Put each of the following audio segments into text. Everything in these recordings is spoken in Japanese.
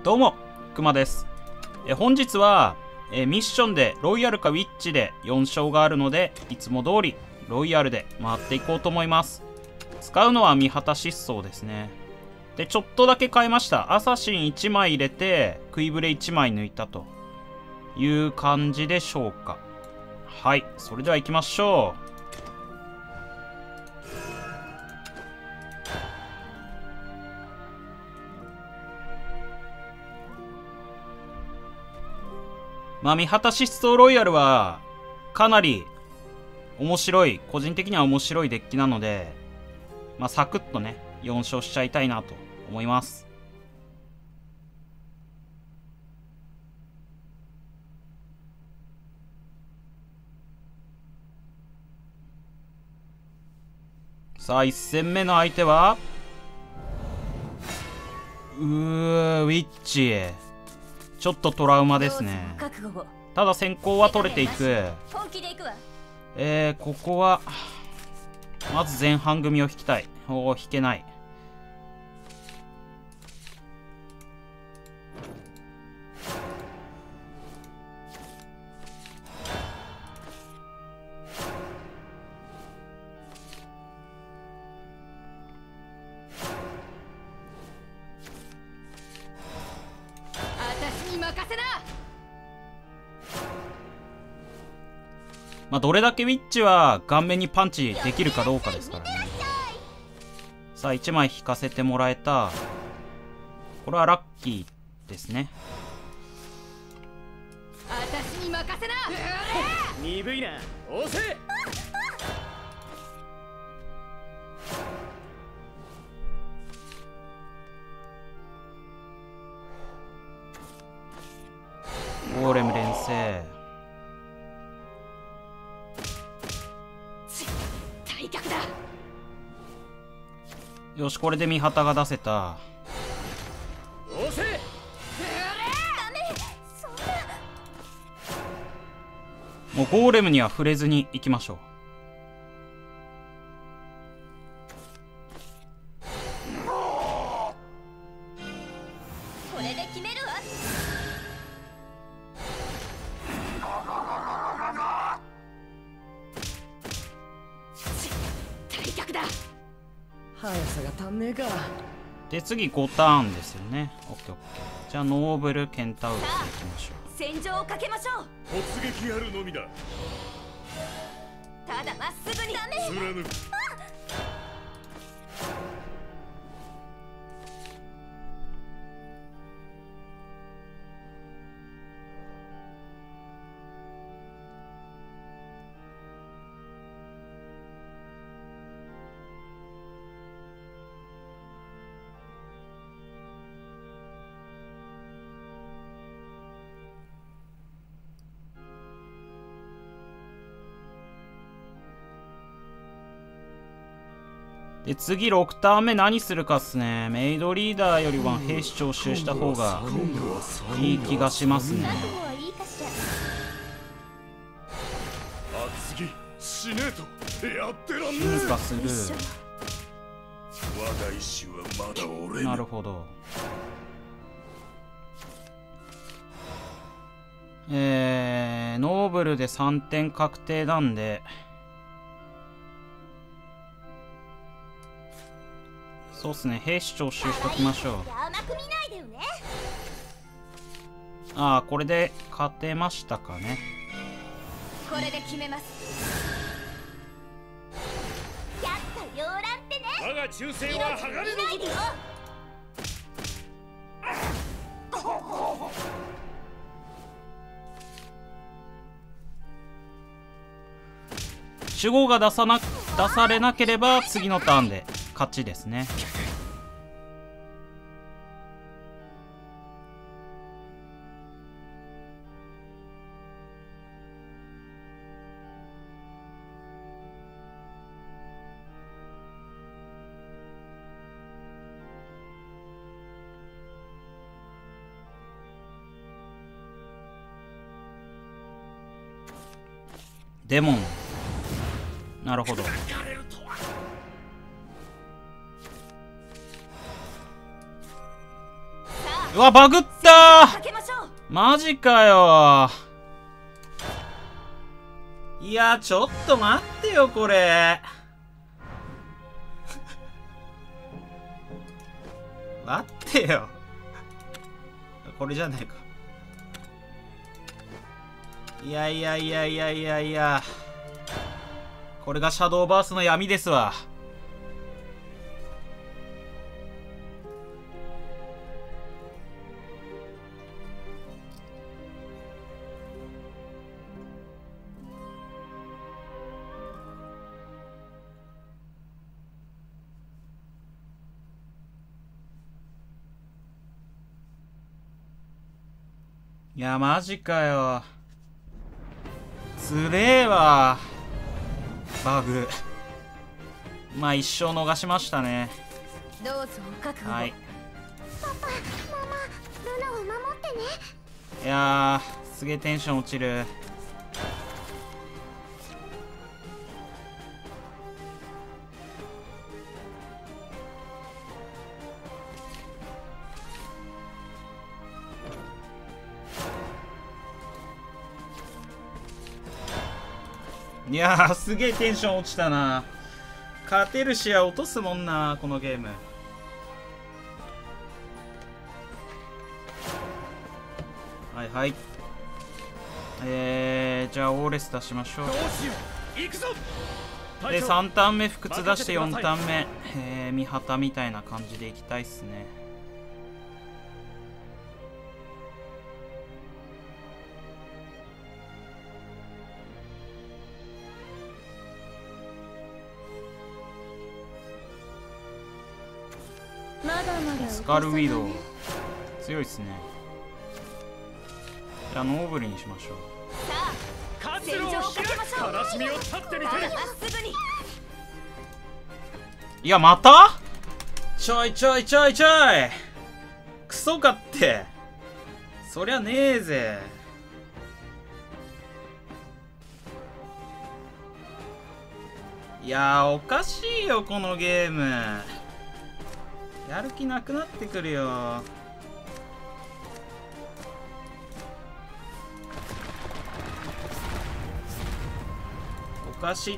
どうも、くまです。本日はミッションでロイヤルかウィッチで4勝があるので、いつも通りロイヤルで回っていこうと思います。使うのは三旗疾走ですね。で、ちょっとだけ変えました。アサシン1枚入れて、クイブレ1枚抜いたという感じでしょうか。はい、それでは行きましょう。まあ、三旗疾走ロイヤルは、かなり面白い、個人的には面白いデッキなので、まあ、サクッとね、4勝しちゃいたいなと思います。さあ、1戦目の相手は、ウィッチ。ちょっとトラウマですね。ただ先行は取れていく。ここはまず前半組を引きたい。おお、引けない。まあ、どれだけウィッチは顔面にパンチできるかどうかですからね。さあ、1枚引かせてもらえた。これはラッキーですね。 私に任せな。鈍いな、押せ。 ゴーレム連成。よし、これで三旗が出せた。もうゴーレムには触れずに行きましょう。 これで決めるわ。退却だ。 速さが足んねえか。 で、次5ターンですよね。オッケーオッケー。じゃあノーブルケンタウルスでいきましょう。 戦場をかけましょう。 突撃やるのみだ。 ただまっすぐにダメ。 貫く。 で、次6ターン目何するかっすね。メイドリーダーよりは兵士徴収した方がいい気がしますね。 次死ねえとやってらんねえ。 進化する。 我が意志はまだ俺に。 なるほど。ノーブルで3点確定なんで、そうっすね、兵士徴収しときましょう。ああ、これで勝てましたかね。 これで決めます。やった洋蘭ってね。 我が忠誠は剥がれるぞ。 守護が出されなければ次のターンで勝ちですね。デモン。なるほど。 うわバグったかけましょう。 マジかよ。いやちょっと待ってよこれ待ってよこれじゃないか。いやいやいやいやいやいや、これがシャドーバースの闇ですわ。いやマジかよ、つれえわバグ。まあ一生逃しましたね。 どうぞお覚悟。 はい。 パパ、ママ、ルナを守ってね。 いやーすげえテンション落ちる。いやーすげえテンション落ちたな。勝てる視野落とすもんなこのゲーム。はいはい。じゃあオーレス出しましょう。 行くぞ。 で3ターン目不屈出して4ターン目三旗みたいな感じでいきたいっすね。 まだまだスカルウィドウ強いっすね。じゃあノーブルにしましょう。 さあ、戦場をかけましょう。 悲しみを立ってみて。 まっすぐに。 いやまたちょいちょいちょいちょいクソかって。そりゃねえぜ。いやおかしいよこのゲーム。やる気なくなってくるよ。おかしいって。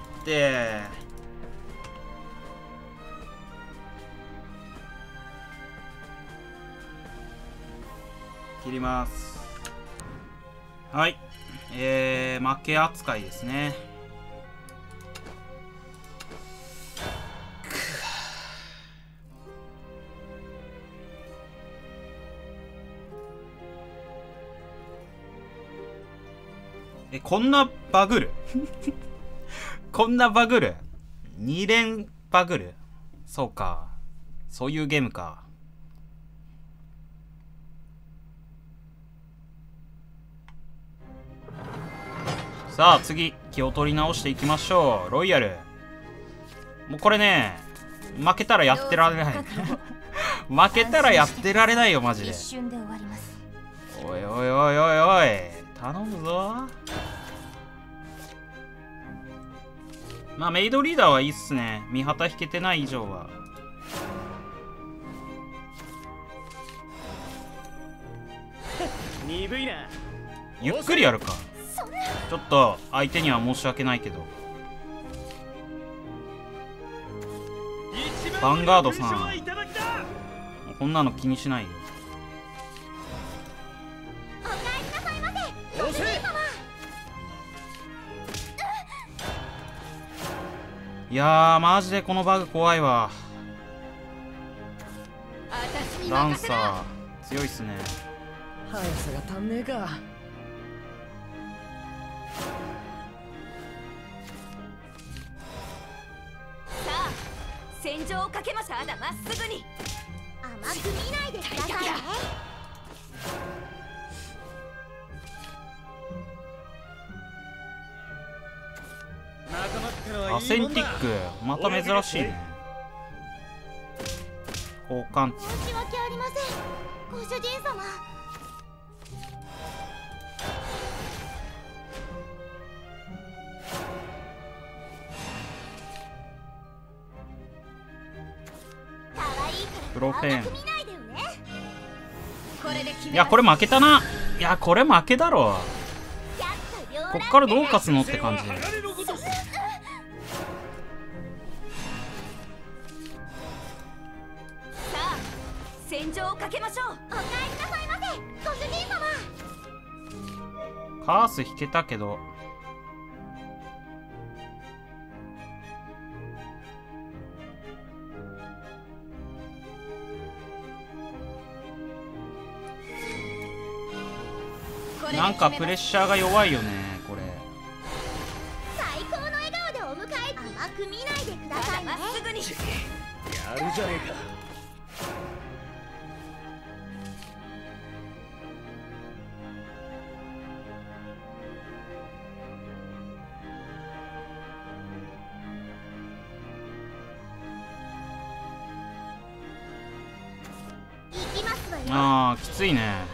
切ります。はい。負け扱いですね。こんなバグるこんなバグる ?2 連バグる。そうか。そういうゲームか。さあ次気を取り直していきましょう。ロイヤルもうこれね負けたらやってられない負けたらやってられないよマジで。 一瞬で終わります。 おいおいおいおいおい頼むぞ。まあメイドリーダーはいいっすね。見旗引けてない以上は。 鈍いな。 ゆっくりやるか。ちょっと相手には申し訳ないけど。ヴァンガードさんこんなの気にしないよ。 おかえりなさいませ。 押せ。 いやーマジでこのバグ怖いわ。 私にラン任せな。 サー強いっすね。 速さが足んねえか。 さあ、戦場をかけました。まっすぐに。甘く見ないでくださいね。 仲間ってのはいいもんだ。 アセンティックまた珍しいね。交換値申し訳ありません、ご主人様。可愛いからプロフェーン甘く見ないでよね。 いやこれ負けたな。いやこれ負けだろ。こっからどう勝つのって感じ。 さあ戦場をかけましょう。お帰りなさいませご主人様。 カース引けたけど、なんかプレッシャーが弱いよねこれ。 最高の笑顔でお迎え。甘く見ないでくださいね。まっすぐに。 やるじゃねえか。 行きますわよ。 ああきついね。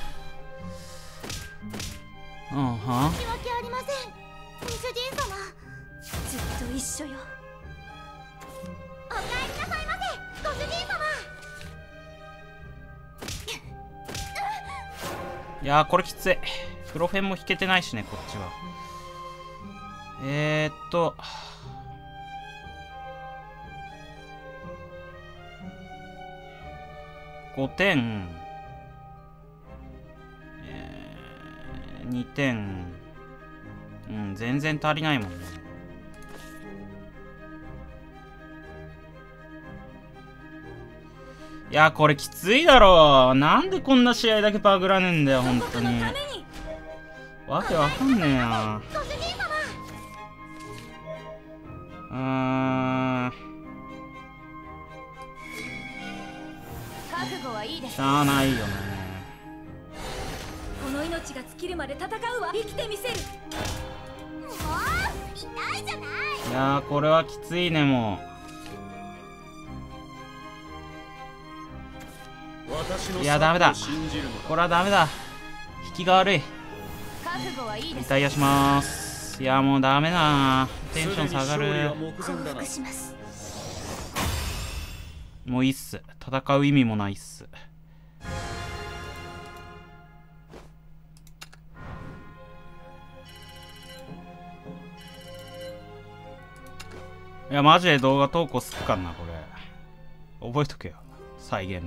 うんはん。 申し訳ありませんご主人様。ずっと一緒よ。お帰りなさいませご主人様。 いやーこれきつい。プロフェンも引けてないしねこっちは。5点、2点、うん全然足りないもんね。いやこれきついだろ。なんでこんな試合だけバグらねえんだよ本当に。わけわかんねえや。 覚悟はいいです。 しゃあないよね。 この命が尽きるまで戦うわ。生きてみせる。もう痛いじゃない。 いやーこれはきついねもう。いやダメだこれはダメだ。引きが悪い。 覚悟はいいです。 リタイアします。いやもうダメだな。テンション下がる。 降伏します。 もういいっす。戦う意味もないっす。いやマジで動画投稿すっかんなこれ。覚えとけよ再現。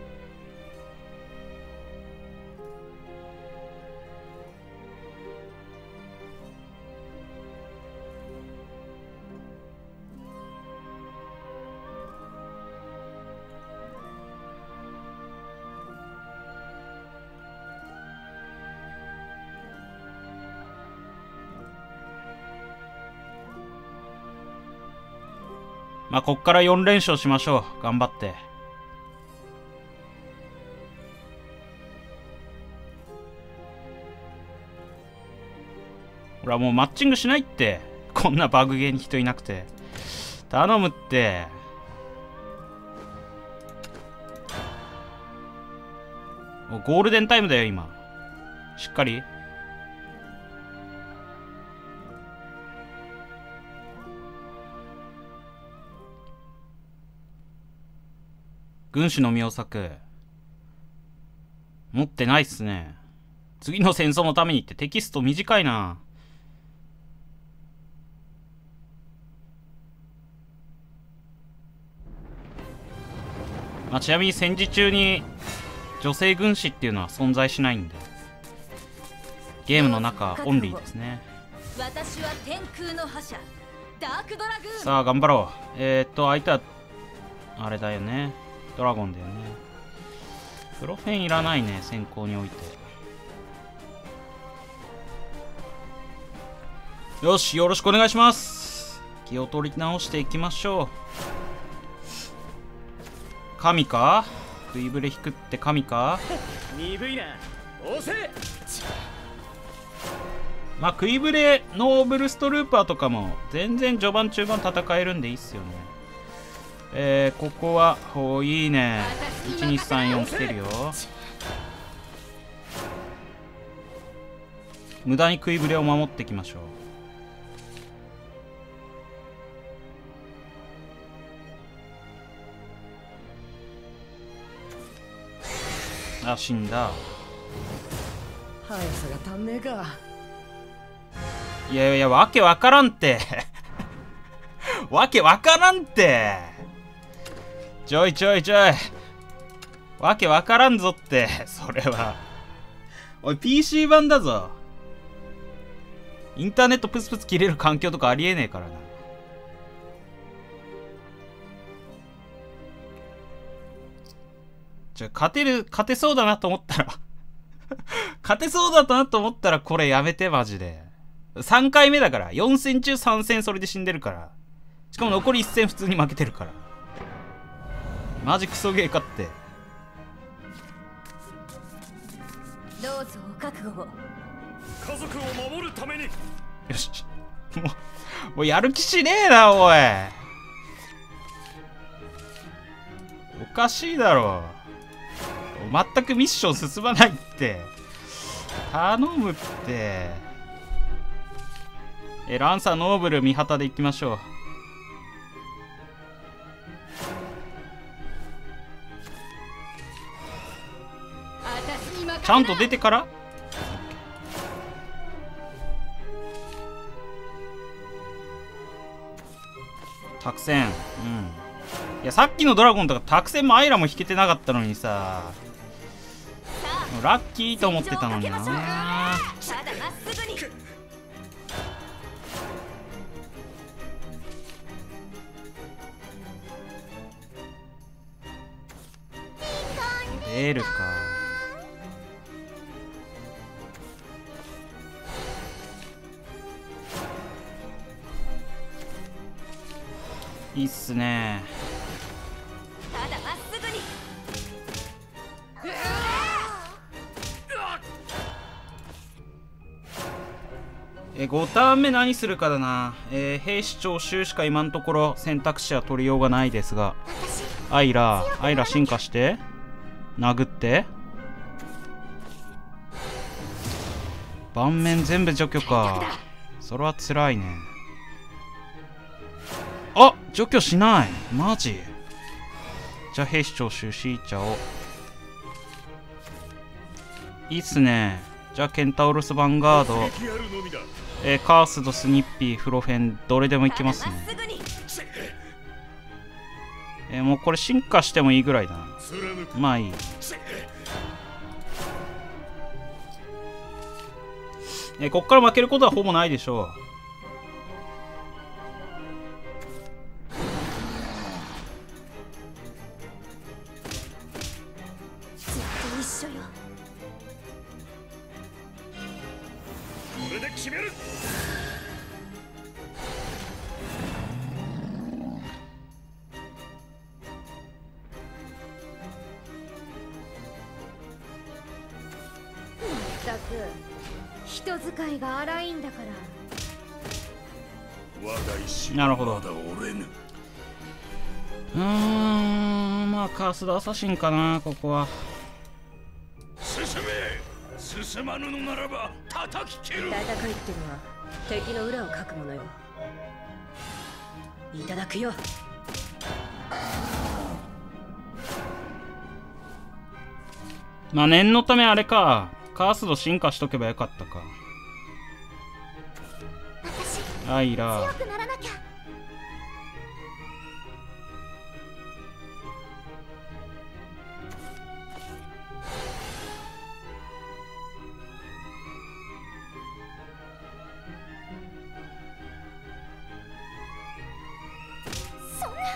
まあこっから4連勝しましょう頑張って。ほらもうマッチングしないって。こんなバグゲーに人いなくて頼むって。もうゴールデンタイムだよ今。しっかり。軍師の名作持ってないっすね。次の戦争のためにってテキスト短いな。まあ、ちなみに戦時中に女性軍師っていうのは存在しないんでゲームの中オンリーですね。 私は天空の覇者ダークドラグーン。 さあ頑張ろう。相手はあれだよねドラゴンだよね。プロフェンいらないね先行において。よしよろしくお願いします。気を取り直していきましょう。神か食いぶれ引くって神か。 鈍いな押せ。 まあ食いぶれノーブルストルーパーとかも全然序盤中盤戦えるんでいいっすよね。ここはいいね。1234来てるよ。無駄に食いぶれを守っていきましょう。 あ、死んだ。 速さが足んねえか。 いやいや、わけわからんってわけわからんって。ちょいちょいちょい、わけわからんぞって。それはおい PC 版だぞ。インターネットプツプツ切れる環境とかありえねえからな。勝てそうだなと思ったら勝てそうだなと思ったらこれやめて、マジで。3回目だから。4戦中3戦それで死んでるから。しかも残り1戦普通に負けてるから。マジクソゲーかって。 どうぞお覚悟を。 家族を守るために。 よし。もうやる気しねえな、おい。おかしいだろ。全くミッション進まないって。頼むって。ランサー、ノーブル、味方で行きましょう。ちゃんと出てから託戦。うん。いや、さっきのドラゴンとか託戦もアイラも引けてなかったのにさ、ラッキーと思ってたのにな。 ただまっすぐに。 出るか。いいっすね。 ただまっすぐに。 5ターン目何するかだな。兵士徴収しか今のところ選択肢は取りようがないですが、アイラ進化して殴って盤面全部除去か。それはつらいね。あ、除去しない。マジ。じゃあ兵士徴収しちゃおう。いいっすね。じゃあケンタウロスヴァンガード、カースド、スニッピー、フロフェン、どれでもいけますね。もうこれ進化してもいいぐらいだな。まあいい。こっから負けることはほぼないでしょう。 ずっと一緒よ。 これで決める。 まったく人使いが荒いんだから。 なるほど。まあカースドアサシンかな、ここは。 進まぬのならば叩き切る。 戦いってのは敵の裏をかくものよ。いただくよ。 まあ念のためあれか、カースド進化しとけばよかったか。アイラ強くならなきゃ。そんな。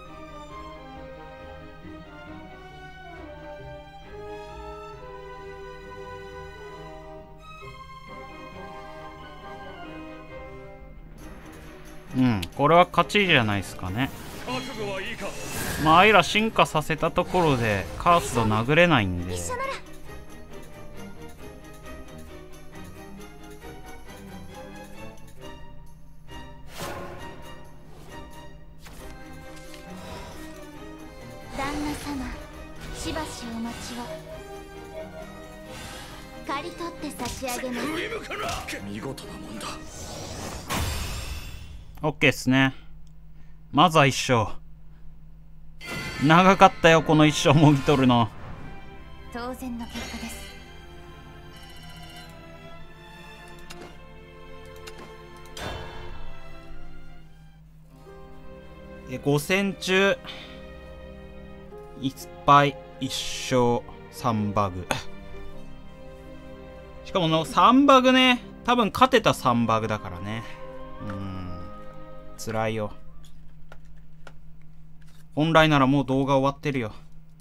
うん、これは勝ちじゃないですかね。 覚悟はいいか。 まあアイラ進化させたところでカースド殴れないんで、 一緒なら。旦那様、しばしお待ちを。刈り取って差し上げます。 見事なもんだ。 オッケーっすね。まずは一勝。長かったよこの一勝もぎ取るの。 当然の結果です。 5戦中1敗1勝3バグ。しかもの3バグね、多分勝てた3バグだからね。辛いよ。本来ならもう動画終わってるよ。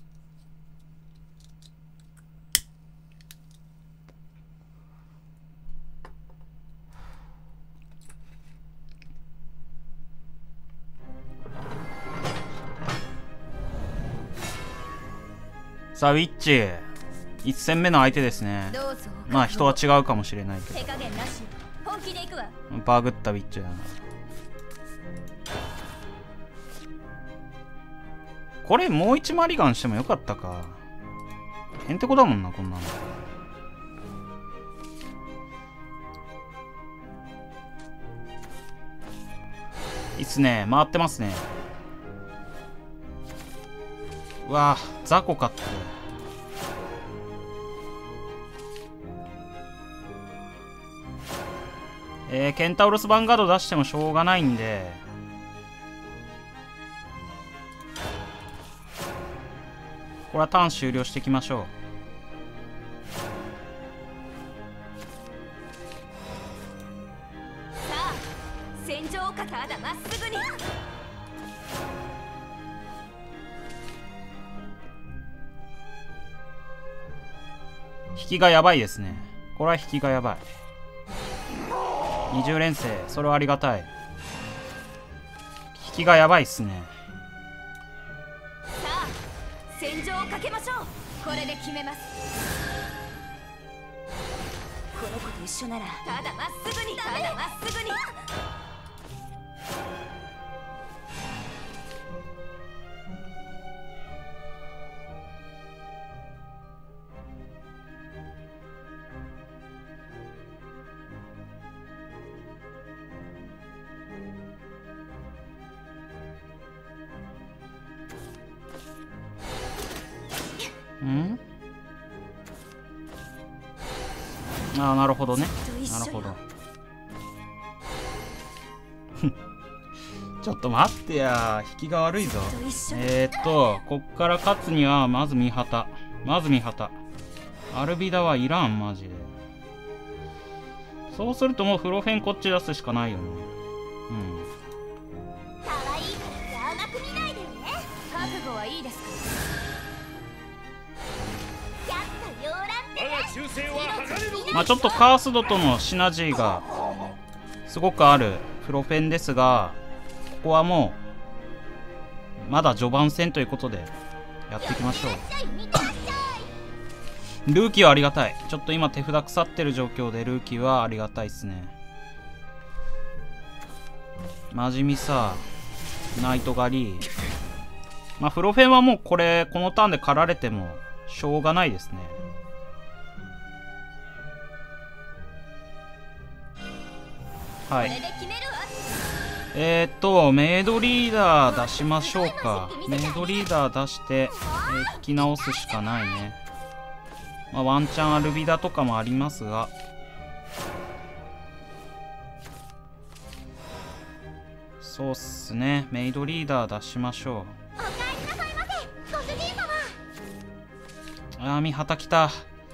さあウィッチ1戦目の相手ですね。まあ人は違うかもしれないけど、バグったウィッチだな。これもう一マリガンしてもよかったか。へんてこだもんなこんなの。いいっすね、回ってますね。うわぁ、雑魚かって。ケンタウロスヴァンガード出してもしょうがないんで、これはターン終了していきましょう。 さあ、戦場をかただまっすぐに。 引きがやばいですね。これは引きがやばい。20連星、それはありがたい。引きがやばいっすね。 さあ、戦場をかけましょう。これで決めます。この子と一緒ならただまっすぐに、ただまっすぐに。 ああ、なるほどね。なるほど。ちょっと待ってや、引きが悪いぞ。こっから勝つにはまず見旗。まず見旗。アルビダはいらん、マジで。そうするともうフロフェンこっち出すしかないよね。 可愛いから甘く見ないでよね。覚悟はいいですか。 まあちょっとカースドとのシナジーがすごくあるフロフェンですが、ここはもうまだ序盤戦ということでやっていきましょう。ルーキーはありがたい。ちょっと今手札腐ってる状況でルーキーはありがたいっすね。マジミサナイト狩り。まあフロフェンはもうこのターンで狩られてもしょうがないですね。はい。メイドリーダー出しましょうか。メイドリーダー出して、引き直すしかないね。まあ、ワンチャンアルビダとかもありますが。そうっすね。メイドリーダー出しましょう。 おかえりなさいませ、ご主人様。 あー、見旗来た。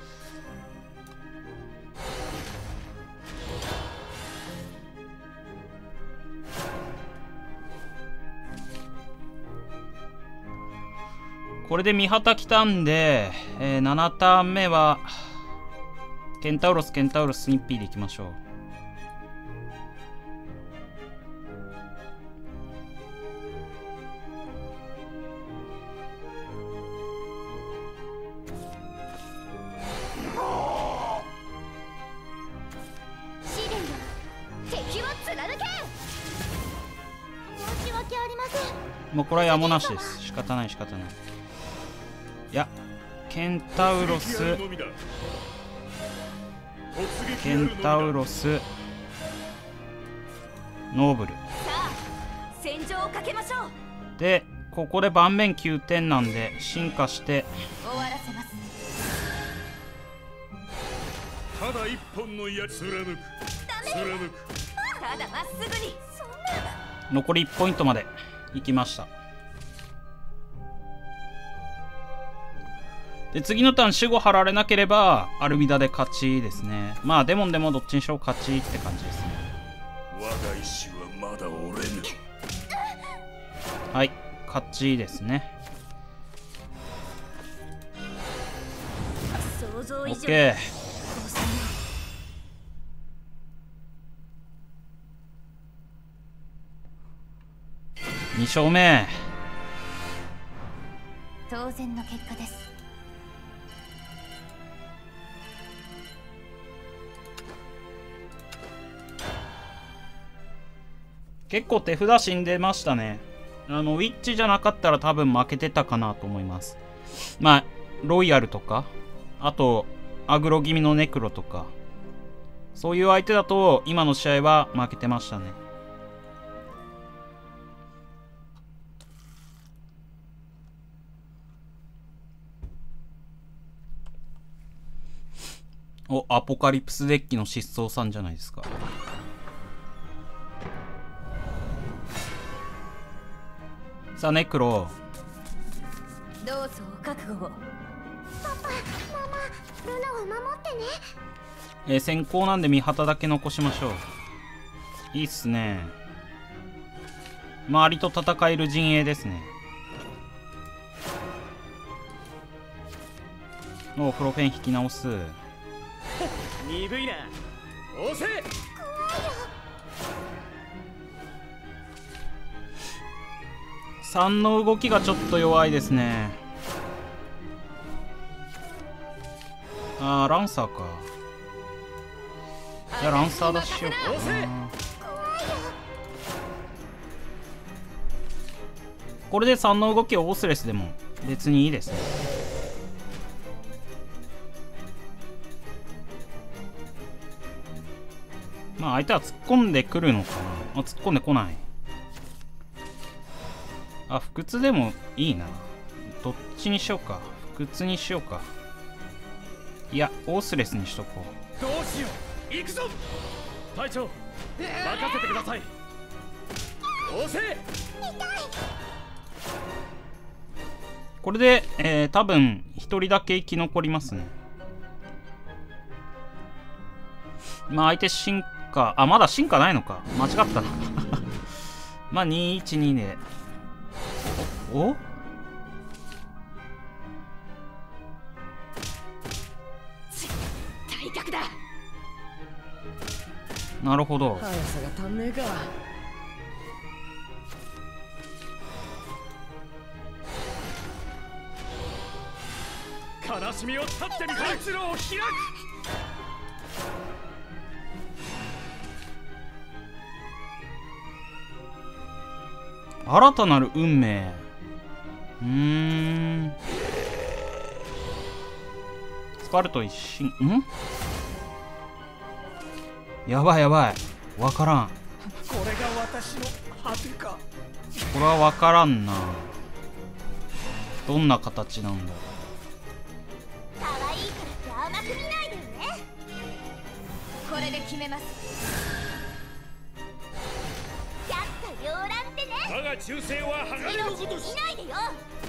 これで見旗来たんで、7ターン目はケンタウロススニッピーでいきましょう。 試練よ、敵を貫け。申し訳ありません。 もうこれはやむなしです。仕方ない。いや、ケンタウロスノーブル。 さあ、戦場をかけましょう。 で、ここで盤面9点なんで進化して終わらせます。 ただ一本の矢貫く。貫く。 ただまっすぐに。そんな。 残り1ポイントまで行きました。で次のターン守護張られなければアルミダで勝ちですね。まあデモンでもどっちにしろ勝ちって感じですね。 我が意志はまだ折れぬ。 はい、勝ちですね。 想像以上。 OK。2勝目。 当然の結果です。 結構手札死んでましたね。ウィッチじゃなかったら多分負けてたかなと思います。まあロイヤルとか、あとアグロ気味のネクロとか、そういう相手だと今の試合は負けてましたね。お、アポカリプスデッキの失踪さんじゃないですか。さあネクロ、 どうぞお覚悟を。パパ、ママ、ルナを守ってね。 先行なんで味方だけ残しましょう。いいっすね。周りと戦える陣営ですね。お、フロフェン引き直す。 鈍いな。押せ。 3の動きがちょっと弱いですね。あー、ランサーか。じゃあランサー出しようかな。これで3の動きをオースレスでも別にいいですね。まあ相手は突っ込んでくるのかな。あ、突っ込んでこない。あ、不屈でもいいな。どっちにしようか。不屈にしようか。いや、オースレスにしとこう。 どうしよう。行くぞ。隊長、任せてください。押せ。 これで、多分1人だけ生き残りますね。まあ相手進化、あ、まだ進化ないのか。間違ったな。まあ212で。お？ 体格だ。 なるほど。 速さが足んねえか。悲しみを立ってみたい。通路を開く。 新たなる運命。スカルト一新。やばいやばい。わからん。 これが私の果てか。 これはわからんな。どんな形なんだろう。 可愛いからって甘く見ないでよね。これで決めます。やった洋蘭ってね。 我が忠誠は鋼のごとし。 見ないでよ。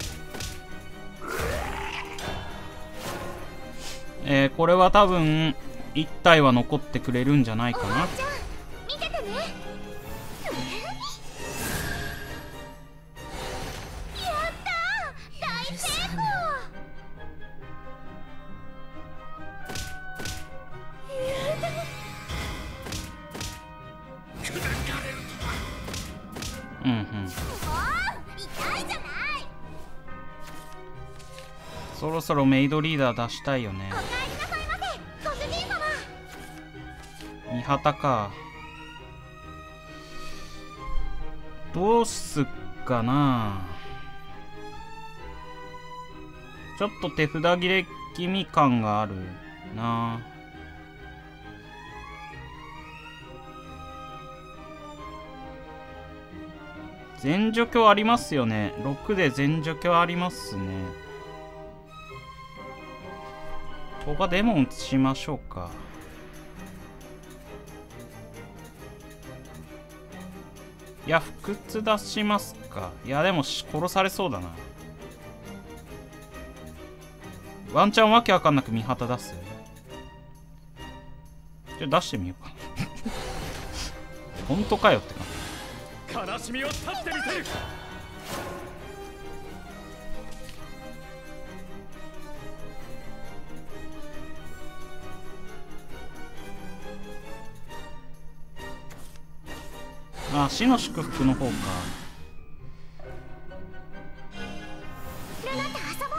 これは多分1体は残ってくれるんじゃないかな。 じゃあ見ててね。やったー、大成功。 うんうん。 もう痛いじゃない。 そろそろメイドリーダー出したいよね。 おかえりなさいませ、ご主人様。 味方か。どうすっかな。ちょっと手札切れ気味感があるな。全除去ありますよね。6で全除去ありますね。ここはデモンしましょうか。 いや、不屈出しますか。いや、でも殺されそうだな。ワンチャンわけわかんなく見旗出す。じゃあ出してみようか。本当かよって感じ。 悲しみを断ってみせる。 あ、死の祝福の方か。 ルナと遊ぼ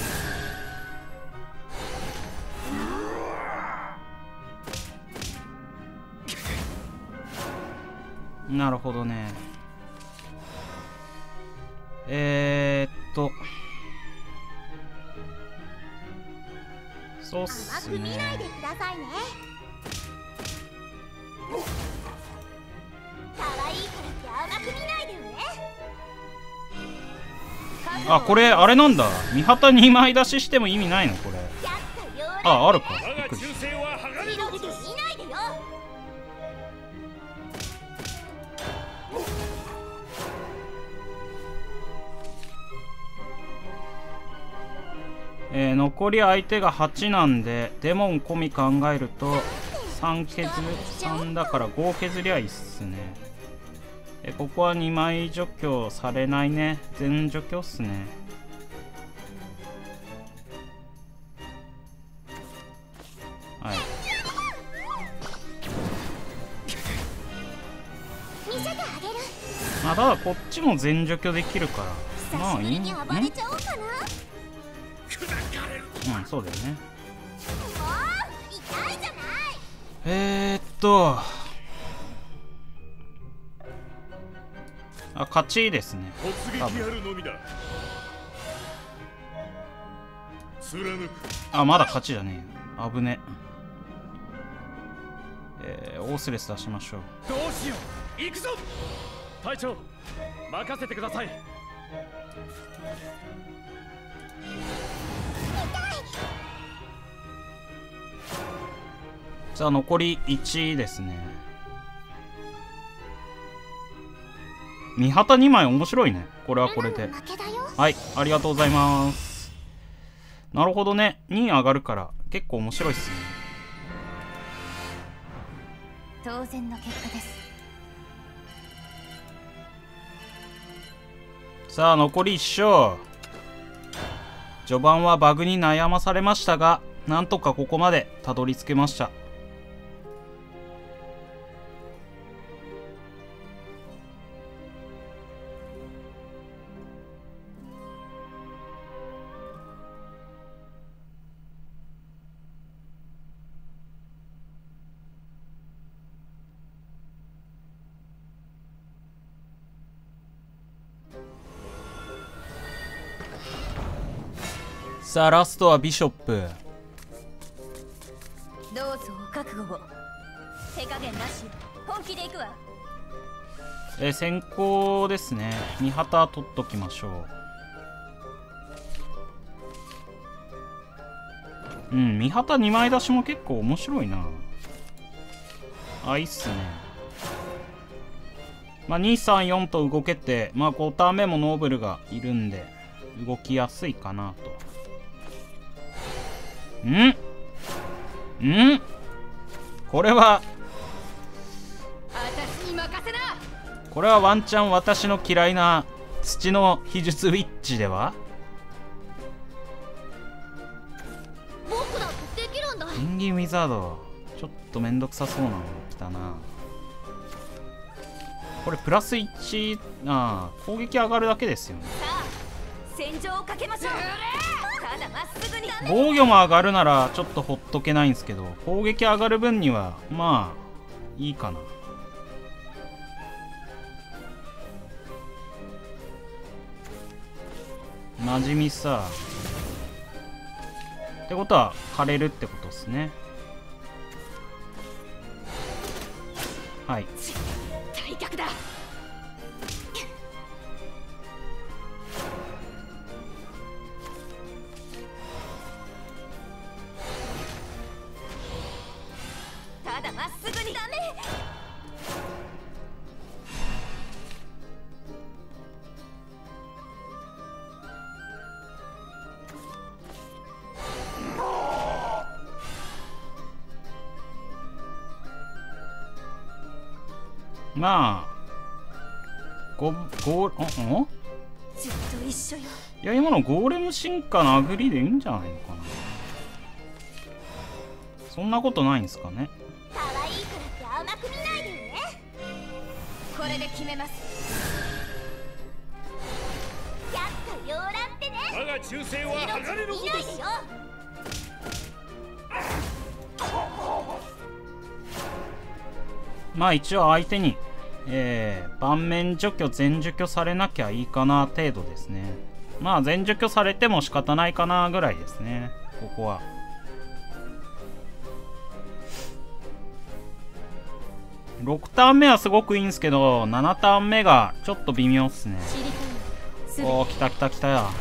う。 なるほどね。そうっす甘く見ないでね。 くださいね。可愛いからって甘く見ないでよね。 あ、これあれなんだ。見旗2枚出ししても意味ないのこれ。 やったよ。 あ、あるか。 我が忠誠は鋼のごとし。 見ないでよ。 残り相手が8なんでデモン込み考えると3削る3だから5削りゃいいっすね。ここは2枚除去されないね。全除去っすね。はい。 見せてあげる。 まあただこっちも全除去できるからまあいいんに暴れちゃおうかな。 うん、そうだよね。 もう痛いじゃない。 あ、勝ちですね。 突撃やるのみだ。貫く。 あ、まだ勝ちじゃねえよ。危ね。オースレス出しましょう。 どうしよう。行くぞ。隊長、任せてください。 さあ残り1ですね。見旗2枚面白いね。これはこれで。 負けだよ。 はい、ありがとうございます。なるほどね。2位上がるから結構面白いっすね。 当然の結果です。 さあ残り1勝。序盤はバグに悩まされましたがなんとかここまでたどり着けました。さあラストはビショップ。 どうぞお覚悟を。手加減なし。本気でいくわ。 先行ですね。見旗取っときましょう。うん、見旗2枚出しも結構面白いな。あ、いいっすね。まあ234と動けて、まあ5ターン目もノーブルがいるんで動きやすいかなと。これは私に任せな。 これはワンチャン私の嫌いな土の秘術ウィッチでは。 僕だってできるんだ。 ペンギンウィザードちょっとめんどくさそうなの来たな。これプラス1。ああ、攻撃上がるだけですよね。 さあ戦場をかけましょう。ただまっすぐに。 防御も上がるならちょっとほっとけないんですけど攻撃上がる分にはまあいいかな。馴染みさ。ってことは枯れるってことですね。はい。 退却だ。ただまっすぐに。ダメ。 まあんずっと一緒よ。 いや、今のゴーレム進化のアグリでいいんじゃないのかな。そんなことないんですかね。 可愛いからって甘く見ないでよね。これで決めます。やっと洋蘭ってね。 我が忠誠は鋼の見ごとし。 ないでよ。 まあ一応相手に、盤面除去全除去されなきゃいいかな程度ですね。まあ全除去されても仕方ないかなぐらいですね、ここは。6ターン目はすごくいいんですけど、7ターン目がちょっと微妙っすね。おー、来た来た来たよ。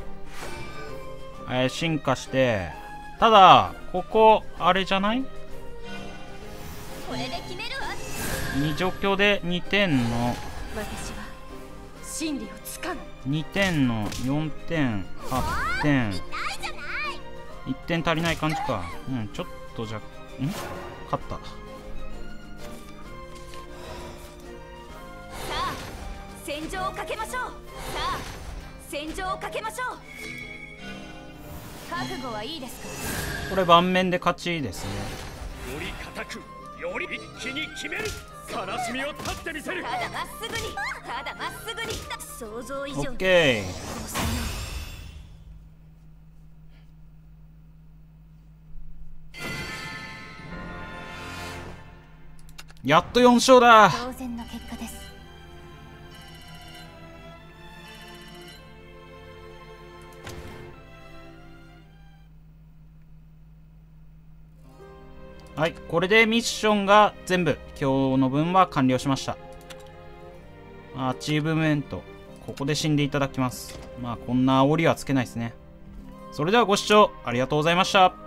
進化して、ただここあれじゃない？ これで決めるわ。 2除去で2点の私は真理をつかむ。 2点の4点8点ないじゃない。 1点足りない感じか。ちょっとじゃ勝った。 さあ戦場をかけましょう。さあ戦場をかけましょう。覚悟はいいですか。 これ盤面で勝ちですね。 より固く、より一気に決める。悲しみを断ってみせる。 ただまっすぐに、ただまっすぐに。想像以上に。 オッケー。やっと4勝だ。 当然の結果です。 はい、これでミッションが全部今日の分は完了しました。アチーブメント、ここで死んでいただきます。まあこんな煽りはつけないですね。それではご視聴ありがとうございました。